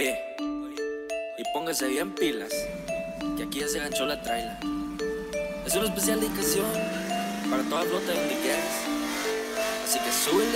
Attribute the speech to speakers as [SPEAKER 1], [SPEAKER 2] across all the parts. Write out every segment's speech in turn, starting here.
[SPEAKER 1] Oye, y póngase bien pilas, que aquí ya se ganchó la traila. Es una especial dedicación para toda flota de donde quieras. Así que súbele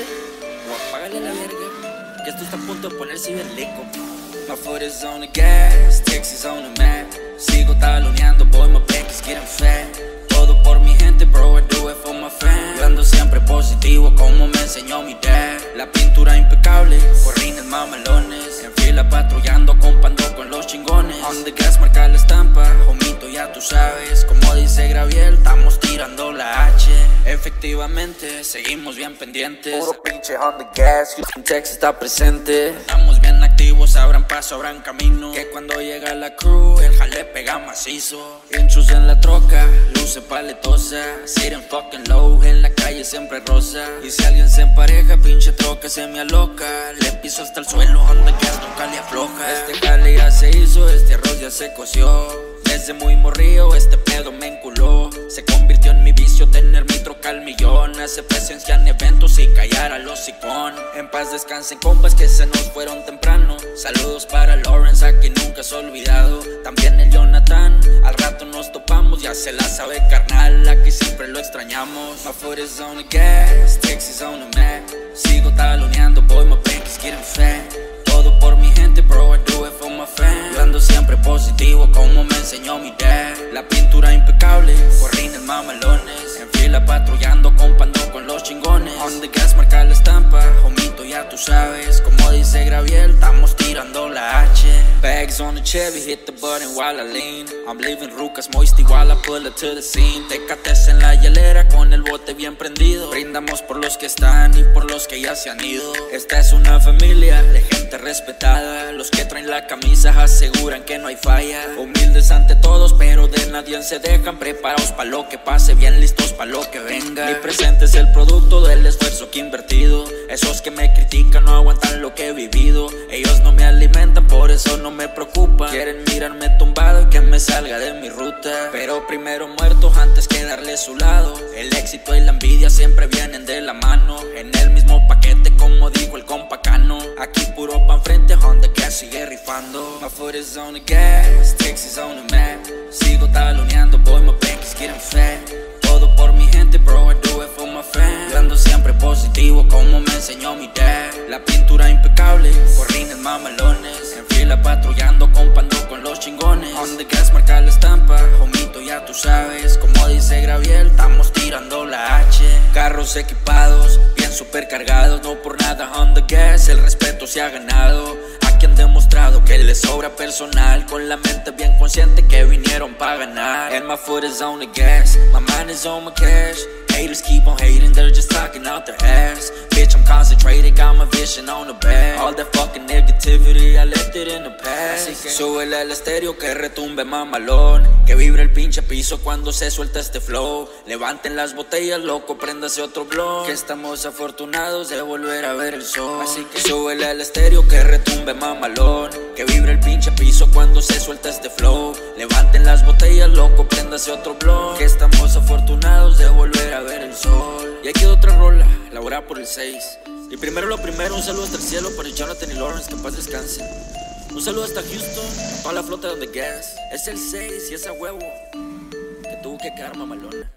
[SPEAKER 1] o apágale la verga, que esto está a punto de ponerse bien leco. My foot is on the gas, Texas on the map. Sigo taloneando, boy, my back is getting fat. Todo por mi gente, bro, I do it for my fans. Yo ando siempre positivo, como me enseñó mi dad. La pintura impecable, corrines mamalones. En fila patrullando, compando con los chingones. On the gas, marca la estampa, homito, ya tú sabes. Como dice Graviel, estamos tirando la H. Efectivamente, seguimos bien pendientes. Puro pinche on the gas, Houston, Texas está presente. Estamos bien activos, abran paso, abran camino. Que cuando llega la crew, el jale pega macizo. Hinchos en la troca, luce paletosa. Sitting fucking low, en la calle siempre rosa. Y si alguien se empareja, pinche troca se me aloca. Le piso hasta el suelo, on the gas, nunca le afloja. Este jale ya se hizo, este arroz ya se coció. Desde muy morrío, este pedo me enculó. Se convirtió en mi vicio tener mi troca al millón. Hace presencia en eventos y callar al hocicón. En paz descansen compas que se nos fueron temprano. Saludos para Lawrence, a quien nunca has olvidado. También el Jonathan, al rato nos topamos. Ya se la sabe carnal, aquí siempre lo extrañamos. My foot is on the gas, Texas on the map. Sigo taloneando, boy, my back is getting fat. Todo por mi gente, bro, I do it for my fans. Yo ando siempre positivo, como me enseñó mi dad. La pintura impecable, corrines mamalones. En fila patrullando, compando con los chingones. On the gas, marca la estampa, homito, ya tú sabes. Como dice Graviel, estamos tirando la H. Bags on the Chevy, hit the button while I lean. I'm leaving rucas moisty while I pull it to the scene. Tecates en la hielera con el bote bien prendido. Brindamos por los que están y por los que ya se han ido. Esta es una familia de gente respetada. Los que traen la camisa aseguran que no hay falla. Humildes ante todos, pero de nadie se dejan. Preparados pa' lo que pase, bien listos pa' lo que venga. Mi presente es el producto del esfuerzo que he invertido. Esos que me critican no aguantan lo que he vivido. Ellos no me alimentan, por eso no me preocupan. Quieren mirarme tumbado y que me salga de mi ruta. Pero primero muerto antes que darle su lado. El éxito y la envidia siempre vienen de la mano. En el mismo paquete, como dijo el compa Cano. Aquí puro pan frente, on the gas sigue rifando. My foot is on the gas, Texas on the map. Sigo taloneando, boy, my back is getting fat. Todo por mi gente, bro, I do it for my fans. Yo ando siempre positivo, como me enseñó mi dad. La pintura impecable, corrines mamalones. En fila patrullando, compando con los chingones. On the gas, marca la estampa, homito, ya tú sabes. Como dice Graviel, estamos tirando la H. Carros equipados, bien supercargados. No por nada on the gas, el respeto se ha ganado. Aquí han demostrado que les sobra personal. Con la mente bien consciente que vinieron pa' ganar. And my foot is on the gas, my mind is on my cash. Haters keep on hating, they're just talking out their ass. Bitch, I'm concentrated, got my vision on the bag. All that fucking negativity, I left it in the past. Así que súbele al estéreo que retumbe mamalón. Que vibre el pinche piso cuando se suelta este flow. Levanten las botellas, loco, préndase otro blog. Que estamos afortunados de volver a ver el sol. Así que súbele al estéreo que retumbe mamalón. Que vibre el pinche piso cuando se suelta este flow. Levanten las botellas, loco, préndase otro blog. Que estamos afortunados de volver a ver el sol. Y aquí quedó otra rola, elaborada por el 6. Y primero lo primero, un saludo hasta el cielo para Jonathan y Lawrence, que en paz descansen. Un saludo hasta Houston, a toda la flota de The Gas. Es el 6 y esa huevo que tuvo que quedar mamalona.